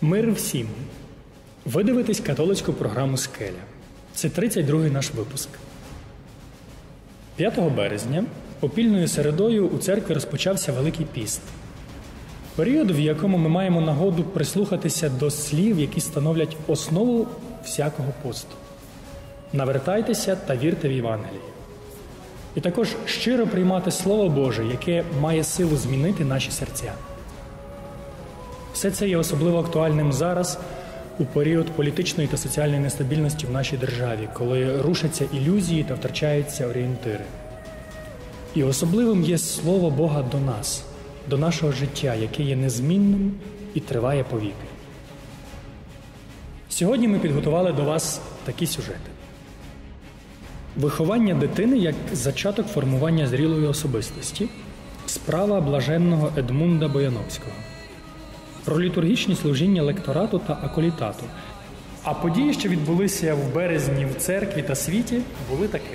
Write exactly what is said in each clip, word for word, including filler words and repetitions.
Мир всім! Ви дивитесь католицьку програму «Скеля». Це тридцять другий наш випуск. п'ятого березня попільною середою у церкві розпочався Великий піст. Період, в якому ми маємо нагоду прислухатися до слів, які становлять основу всякого посту. Навертайтеся та вірте в Євангеліє. І також щиро приймати Слово Боже, яке має силу змінити наші серця. Все це є особливо актуальним зараз, у період політичної та соціальної нестабільності в нашій державі, коли рушаться ілюзії та втрачаються орієнтири. І особливим є Слово Бога до нас, до нашого життя, яке є незмінним і триває повіки. Сьогодні ми підготували до вас такі сюжети. Виховання дитини як зачаток формування зрілої особистості. Справа блаженного Едмунда Бояновського. Про літургічні служіння лекторату та аколітату. А події, що відбулися в березні в церкві та світі, були такими.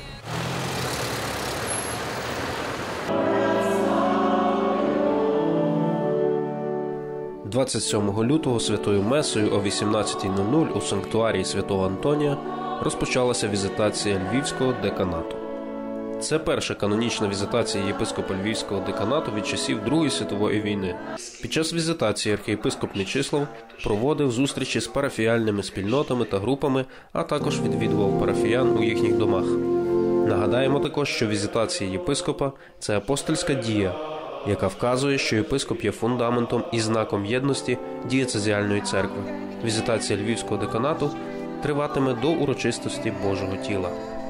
двадцять сьомого лютого святою месою о вісімнадцятій нуль нуль у санктуарії святого Антонія розпочалася візитація Львівського деканату. Це перша канонічна візитація єпископа Львівського деканату від часів Другої світової війни. Під час візитації архієпископ Мечислав проводив зустрічі з парафіяльними спільнотами та групами, а також відвідував парафіян у їхніх домах. Нагадаємо також, що візитація єпископа – це апостольська дія, яка вказує, що єпископ є фундаментом і знаком єдності дієцезіальної церкви. Візитація Львівського деканату триватиме до урочистості Божого тіла.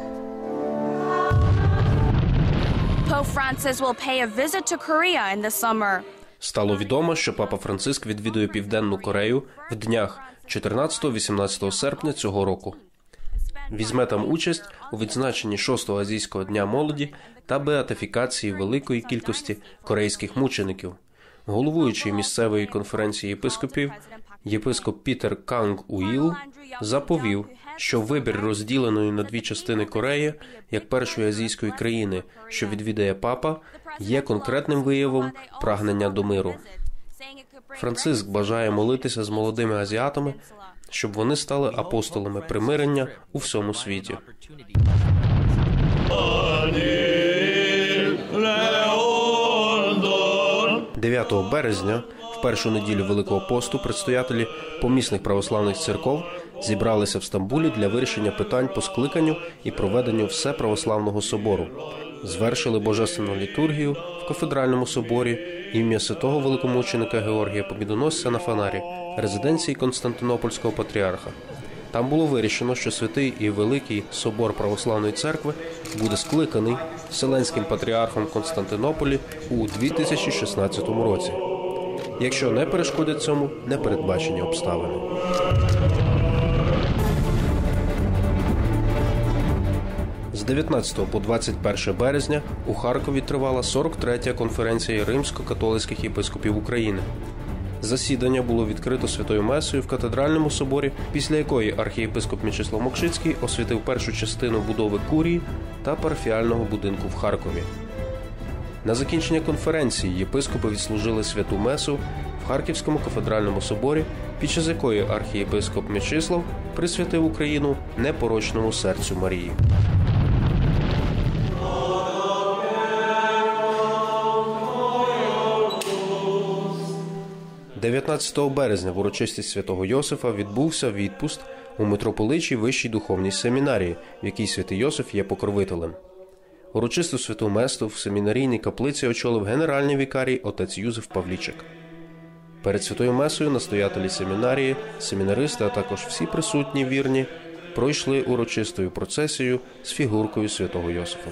Pope Francis will pay a visit to Korea in the summer. Стало відомо, що Папа Франциск відвідує Південну Корею в днях чотирнадцятого-вісімнадцятого серпня цього року. Візьме там участь у відзначенні шостого Азійського дня молоді та беатифікації великої кількості корейських мучеників. Головуючий місцевої конференції єпископів, єпископ Пітер Канг-Уіл заповів, що вибір розділеної на дві частини Кореї, як першої азійської країни, що відвідає папа, є конкретним виявом прагнення до миру. Франциск бажає молитися з молодими азіатами, щоб вони стали апостолами примирення у всьому світі. дев'ятого березня, в першу неділю Великого посту, предстоятелі помісних православних церков зібралися в Стамбулі для вирішення питань по скликанню і проведенню Всеправославного собору. Звершили божественну літургію в кафедральному соборі ім'я святого великомученика Георгія Побідоносця на Фанарі, резиденції Константинопольського патріарха. Там було вирішено, що святий і великий собор православної церкви буде скликаний Вселенським патріархом в Константинополі у дві тисячі шістнадцятому році, якщо не перешкодять цьому непередбачені обставини. З дев'ятнадцятого по двадцять перше березня у Харкові тривала сорок третя конференція римсько-католицьких єпископів України. Засідання було відкрито святою месою в катедральному соборі, після якої архієпископ Мечислав Мокшицький освятив першу частину будови курії та парафіального будинку в Харкові. На закінчення конференції єпископи відслужили святу месу в Харківському кафедральному соборі, під час якої архієпископ Мечислав присвятив Україну непорочному серцю Марії. дев'ятнадцятого березня в урочистість святого Йосифа відбувся відпуст у митрополичій Вищій духовній семінарії, в якій святий Йосиф є покровителем. Урочисту святу месту в семінарійній каплиці очолив генеральний вікарій отець Юзеф Павлічик. Перед святою месою настоятелі семінарії, семінаристи, а також всі присутні вірні пройшли урочистою процесією з фігуркою святого Йосифа.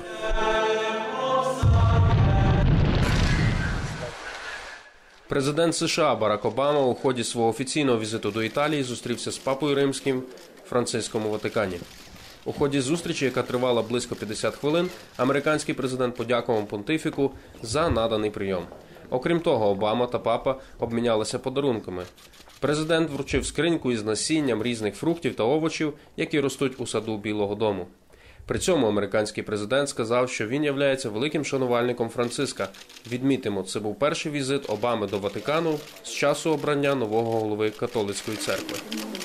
Президент США Барак Обама у ході свого офіційного візиту до Італії зустрівся з папою римським Франциском у Ватикані. У ході зустрічі, яка тривала близько п'ятдесят хвилин, американський президент подякував понтифіку за наданий прийом. Окрім того, Обама та папа обмінялися подарунками. Президент вручив скриньку із насінням різних фруктів та овочів, які ростуть у саду Білого дому. При цьому американський президент сказав, що він являється великим шанувальником Франциска. Відмітимо, це був перший візит Обами до Ватикану з часу обрання нового голови католицької церкви.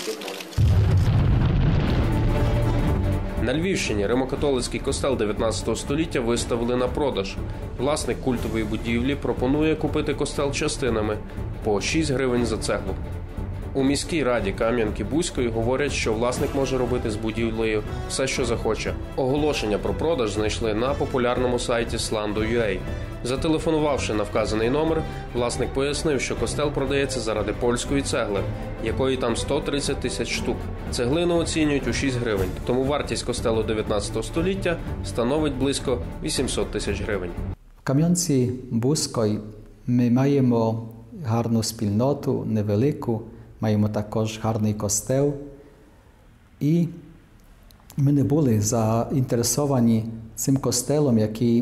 На Львівщині римокатолицький костел дев'ятнадцятого століття виставили на продаж. Власник культової будівлі пропонує купити костел частинами по шість гривень за цеглу. У міській раді Кам'янки-Бузької говорять, що власник може робити з будівлею все, що захоче. Оголошення про продаж знайшли на популярному сайті сландо крапка ю а. Зателефонувавши на вказаний номер, власник пояснив, що костел продається заради польської цегли, якої там сто тридцять тисяч штук. Цеглину оцінюють у шість гривень, тому вартість костелу дев'ятнадцятого століття становить близько вісімсот тисяч гривень. В Кам'янці-Бузької ми маємо гарну спільноту, невелику, маємо також гарний костел. І ми не були заінтересовані цим костелом, який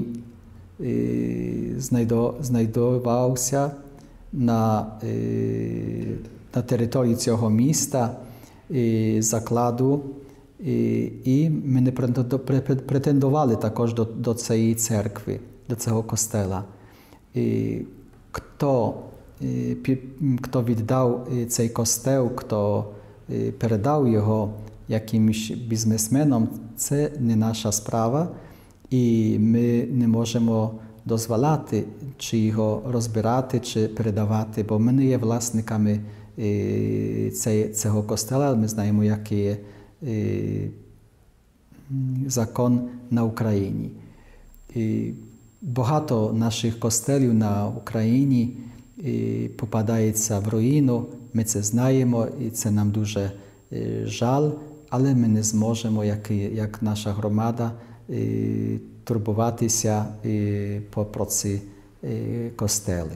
знайдувався на, на території цього міста, закладу, і ми не претендували також до, до цієї церкви, до цього костела. Хто, хто віддав цей костел, хто передав його якимось бізнесменам, це не наша справа. І ми не можемо дозволяти, чи його розбирати, чи передавати, бо ми не є власниками цього костела, ми знаємо, який є закон на Україні. І багато наших костелів на Україні попадається в руїну, ми це знаємо, і це нам дуже жаль, але ми не зможемо, як, як наша громада, турбуватися про ці костели.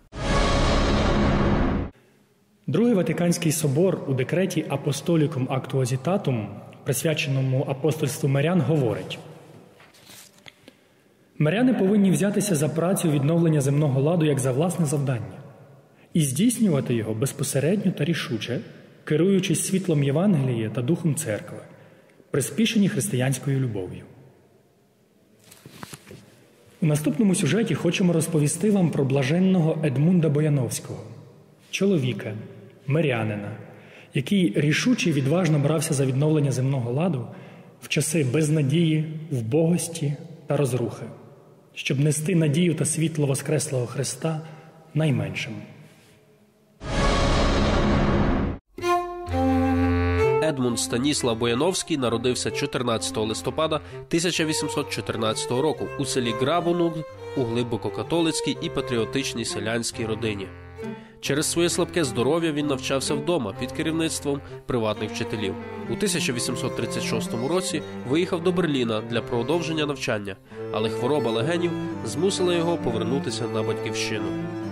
Другий Ватиканський собор у декреті Апостолікум Актуозітатум, присвяченому апостольству мирян, говорить: «Миряни повинні взятися за працю відновлення земного ладу як за власне завдання і здійснювати його безпосередньо та рішуче, керуючись світлом Євангелія та Духом Церкви, приспішені християнською любов'ю». У наступному сюжеті хочемо розповісти вам про блаженного Едмунда Бояновського, чоловіка, мирянина, який рішуче і відважно брався за відновлення земного ладу в часи безнадії, вбогості та розрухи, щоб нести надію та світло Воскреслого Христа найменшим. Едмунд Станіслав Бояновський народився чотирнадцятого листопада тисяча вісімсот чотирнадцятого року у селі Грабунуг у глибококатолицькій і патріотичній селянській родині. Через своє слабке здоров'я він навчався вдома під керівництвом приватних вчителів. У тисяча вісімсот тридцять шостому році виїхав до Берліна для продовження навчання, але хвороба легенів змусила його повернутися на батьківщину.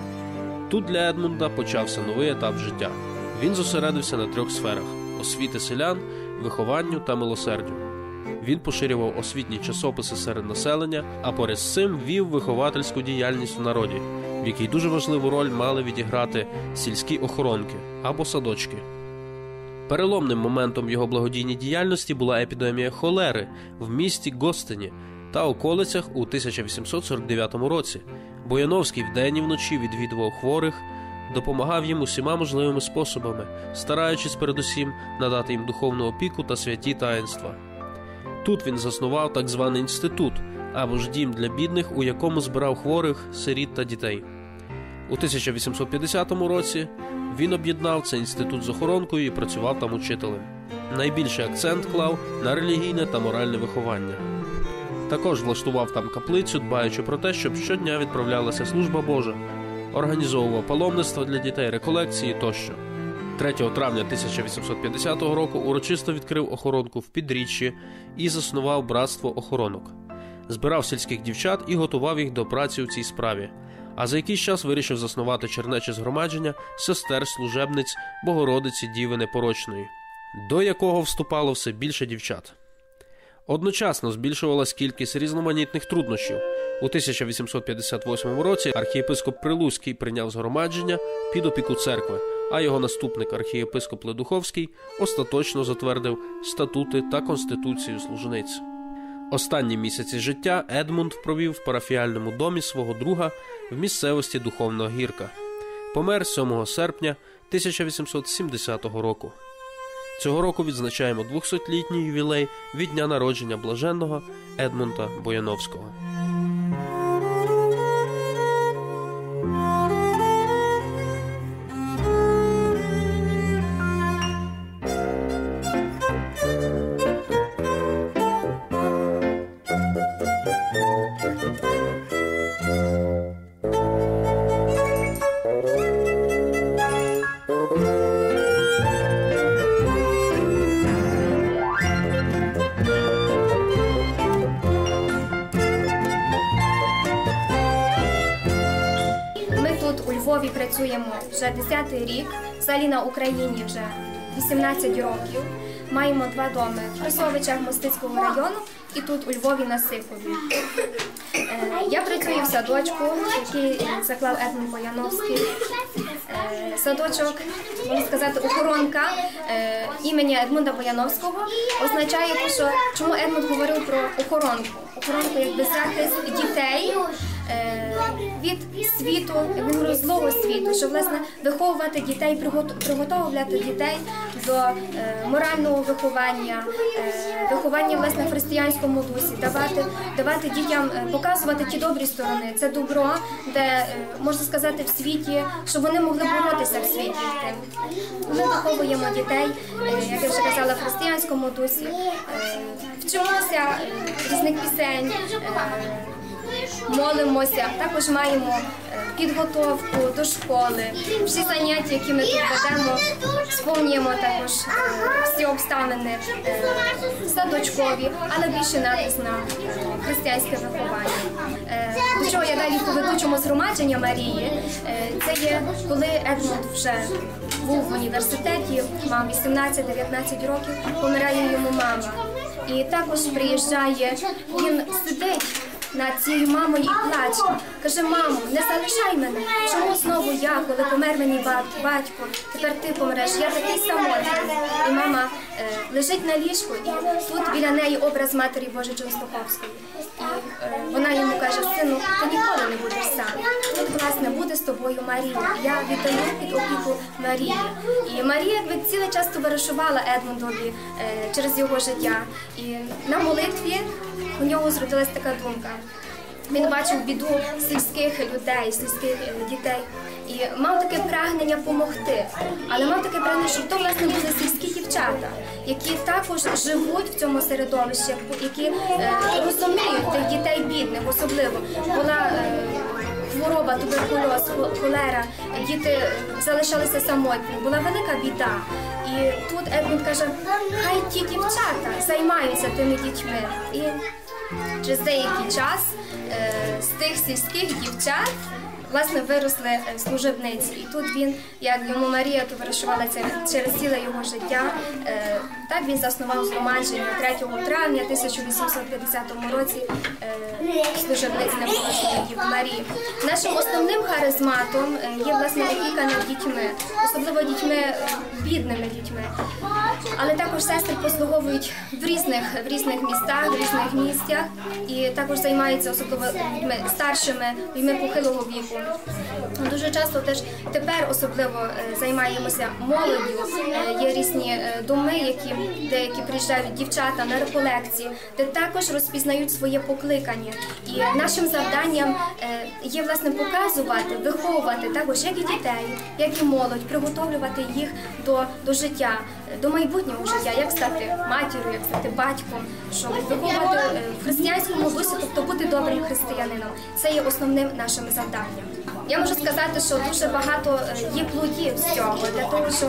Тут для Едмунда почався новий етап життя. Він зосередився на трьох сферах – освіти селян, вихованню та милосердю. Він поширював освітні часописи серед населення, а поряд з цим вів виховательську діяльність у народі, в якій дуже важливу роль мали відіграти сільські охоронки або садочки. Переломним моментом його благодійній діяльності була епідемія холери в місті Гостині та околицях у тисяча вісімсот сорок дев'ятому році. Бояновський вдень і вночі відвідував хворих, допомагав їм усіма можливими способами, стараючись передусім надати їм духовну опіку та святі таїнства. Тут він заснував так званий інститут, або ж дім для бідних, у якому збирав хворих, сиріт та дітей. У тисяча вісімсот п'ятдесятому році він об'єднав цей інститут з охоронкою і працював там учителем. Найбільший акцент клав на релігійне та моральне виховання. Також влаштував там каплицю, дбаючи про те, щоб щодня відправлялася служба Божа, організовував паломництва для дітей, реколекції тощо. третього травня тисяча вісімсот п'ятдесятого року урочисто відкрив охоронку в Підріччі і заснував братство охоронок. Збирав сільських дівчат і готував їх до праці у цій справі. А за якийсь час вирішив заснувати чернече згромадження сестер-служебниць Богородиці Діви Непорочної, до якого вступало все більше дівчат. Одночасно збільшувалась кількість різноманітних труднощів. У тисяча вісімсот п'ятдесят восьмому році архієпископ Прилуцький прийняв згромадження під опіку церкви, а його наступник архієпископ Ледуховський остаточно затвердив статути та конституцію служниць. Останні місяці життя Едмунд провів в парафіальному домі свого друга в місцевості Духовна Гірка. Помер сьомого серпня тисяча вісімсот сімдесятого року. Цього року відзначаємо двохсотлітній ювілей від дня народження блаженного Едмунда Бояновського. Львові працюємо вже десятий рік, взагалі на Україні вже вісімнадцять років. Маємо два доми в Красовичах Мостицького району і тут у Львові на Сихові. Я працюю в садочку, який заклав Едмунд Бояновський. Садочок, можна сказати, охоронка імені Едмунда Бояновського означає, що чому Едмунд говорив про охоронку. Охоронку якби захист дітей від світу, як він говорив, злого світу, щоб, власне, виховувати дітей, приготовувати дітей до е, морального виховання, е, виховання, власне, в християнському дусі, давати, давати дітям, е, показувати ті добрі сторони, це добро, де, е, можна сказати, в світі, щоб вони могли боротися в світі. Ми виховуємо дітей, е, як я вже казала, в християнському дусі, е, вчимося е, різних пісень, е, молимося, також маємо підготовку до школи, всі заняття, які ми тут ведемо, сповнюємо також всі обставини садочкові, але більше натиск на християнське виховання. До чого я далі поведу, чому згромадження Марії, це є, коли Едмунд вже був в університеті, мав вісімнадцять-дев'ятнадцять років, помирає йому мама. І також приїжджає, він сидить над цією мамою і плаче. Каже: мамо, не залишай мене. Чому знову я, коли помер мені батько, тепер ти помреш? Я такий самотний. І мама е, лежить на ліжку, і тут біля неї образ Матері Божої Ченстоховської. І е, вона йому каже: сину, ти ніколи не будеш сам. Тут, власне, буде з тобою Марія. Я віддаю під опіку Марії. І Марія якби цілий час товаришувала Едмундові е, через його життя. І на молитві у нього зродилась така думка. Він бачив біду сільських людей, сільських дітей і мав таке прагнення допомогти. Але мав таке прагнення, щоб то, власне, були сільські дівчата, які також живуть в цьому середовищі, які е, розуміють тих дітей бідних, особливо. Була е, хвороба, туберкульоз, холера, діти залишалися самотні, була велика біда. І тут Едмунд каже: хай ті дівчата займаються тими дітьми. І через деякий час е, з тих сільських дівчат, власне, виросли служебниці. І тут він, як йому Марія товаришувала через ціле його життя, е, так він заснував згромадження третього травня тисяча вісімсот п'ятдесятому році е, служебниць Непорочної Діви Марії. Нашим основним харизматом є, власне, опіка над дітьми, особливо дітьми, бідними дітьми. Але також сестри послуговують в різних, в різних містах, в різних місцях і також займаються особливо людьми старшими, людьми похилого віку. Дуже часто теж тепер особливо займаємося молоддю. Є різні доми, які деякі приїжджають дівчата на реколекції, де також розпізнають своє покликання. І нашим завданням є, власне, показувати, виховувати також як і дітей, як і молодь, приготовлювати їх до, до життя, до майбутнього життя, як стати матір'ю, як стати батьком, щоб виховувати в християнському дусі, тобто бути добрим християнином. Це є основним нашим завданням. Я можу сказати, що дуже багато є плодів з цього, для того, що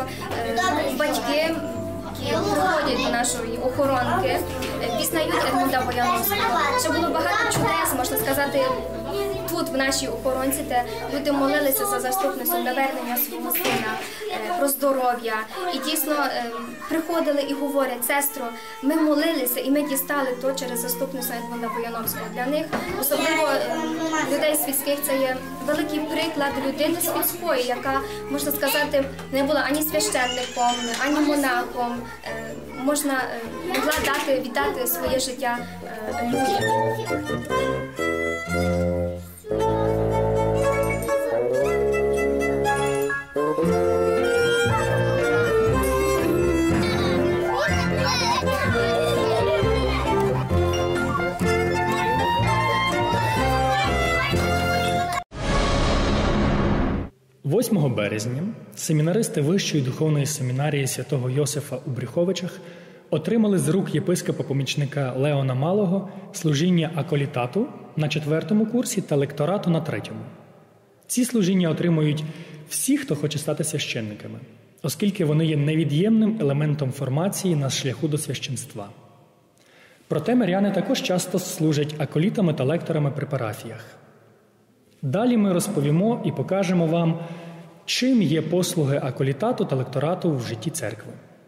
батьки, які приходять до нашої охоронки, пізнають Едмунда Бояновського. Що було багато чудес, можна сказати, тут тут, в нашій охоронці, де люди молилися за заступництвом навернення свого сина, про здоров'я. І дійсно приходили і говорять: сестро, ми молилися і ми дістали то через заступництво Едмунда Бояновського. Для них, особливо людей світських, це є великий приклад людини світської, яка, можна сказати, не була ані священником, ані монахом, можна, могла дати, віддати своє життя людям. восьмого березня семінаристи Вищої духовної семінарії святого Йосифа у Брюховичах отримали з рук єпископа-помічника Леона Малого служіння аколітату на четвертому курсі та лекторату на третьому. Ці служіння отримують всі, хто хоче стати священниками, оскільки вони є невід'ємним елементом формації на шляху до священства. Проте миряни також часто служать аколітами та лекторами при парафіях. Далі ми розповімо і покажемо вам, чим є послуги аколітату та лекторату в житті церкви.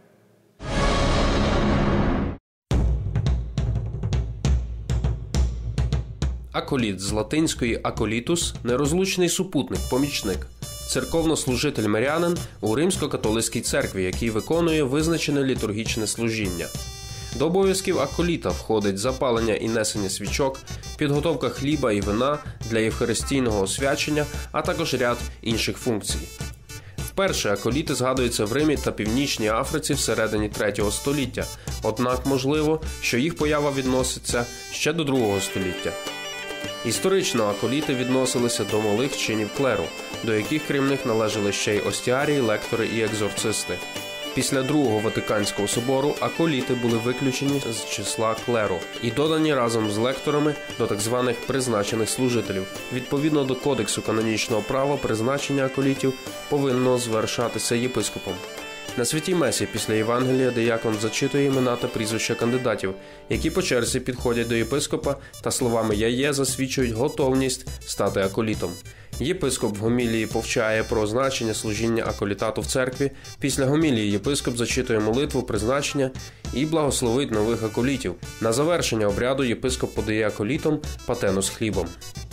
Аколіт з латинської «аколітус» – нерозлучний супутник, помічник. Церковнослужитель-мирянин у Римсько-католицькій церкві, який виконує визначене літургічне служіння. До обов'язків аколіта входить запалення і несення свічок, підготовка хліба і вина для євхаристійного освячення, а також ряд інших функцій. Вперше аколіти згадуються в Римі та Північній Африці всередині третього століття, однак можливо, що їх поява відноситься ще до другого століття. Історично аколіти відносилися до малих чинів клеру, до яких крім них належали ще й остіарії, лектори і екзорцисти. Після Другого Ватиканського собору аколіти були виключені з числа клеру і додані разом з лекторами до так званих призначених служителів. Відповідно до Кодексу канонічного права, призначення аколітів повинно звершатися єпископом. На святій месі після Євангелія диякон зачитує імена та прізвища кандидатів, які по черзі підходять до єпископа та словами «Я є» засвідчують готовність стати аколітом. Єпископ в гомілії повчає про значення служіння аколітату в церкві. Після гомілії єпископ зачитує молитву призначення і благословить нових аколітів. На завершення обряду єпископ подає аколітам патену з хлібом.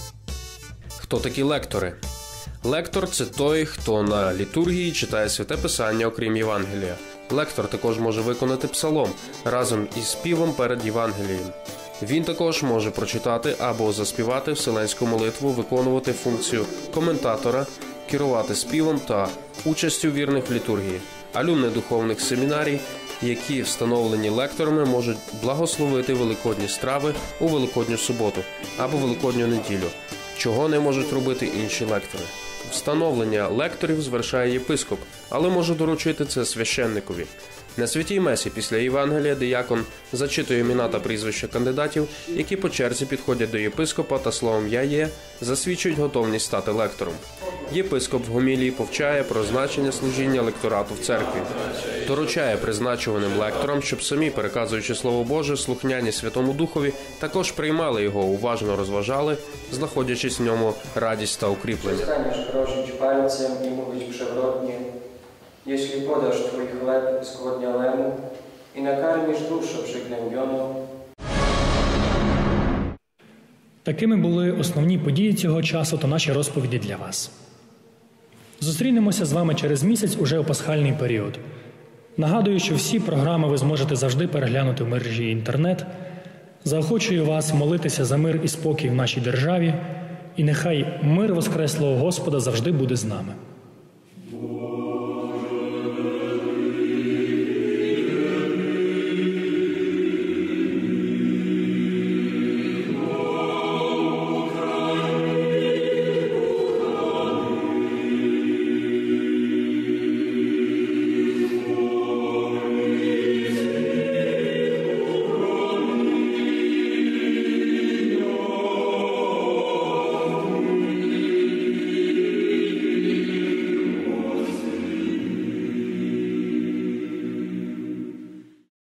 Хто такі лектори? Лектор – це той, хто на літургії читає Святе Писання, окрім Євангелія. Лектор також може виконати псалом разом із співом перед Євангелієм. Він також може прочитати або заспівати вселенську молитву, виконувати функцію коментатора, керувати співом та участю вірних в літургії. Алюмни духовних семінарій, які встановлені лекторами, можуть благословити великодні страви у Великодню суботу або Великодню неділю, чого не можуть робити інші лектори. Встановлення лекторів звершає єпископ, але може доручити це священникові. На святій месі після Євангелія диякон зачитує імена та прізвища кандидатів, які по черзі підходять до єпископа та словом «Я є» засвідчують готовність стати лектором. Єпископ в гомілії повчає про значення служіння лекторату в церкві. Доручає призначуваним лекторам, щоб самі, переказуючи Слово Боже, слухняні Святому Духові, також приймали його, уважно розважали, знаходячись в ньому радість та укріплення. Станеш просить пальцем і мовить przewrotnie: Jeśli podasz Twój chleb skłodnialemu i nakarmisz duszę przygnębioną. Такими були основні події цього часу та наші розповіді для вас. Зустрінемося з вами через місяць уже у пасхальний період. Нагадую, що всі програми ви зможете завжди переглянути в мережі інтернет. Заохочую вас молитися за мир і спокій в нашій державі. І нехай мир Воскреслого Господа завжди буде з нами.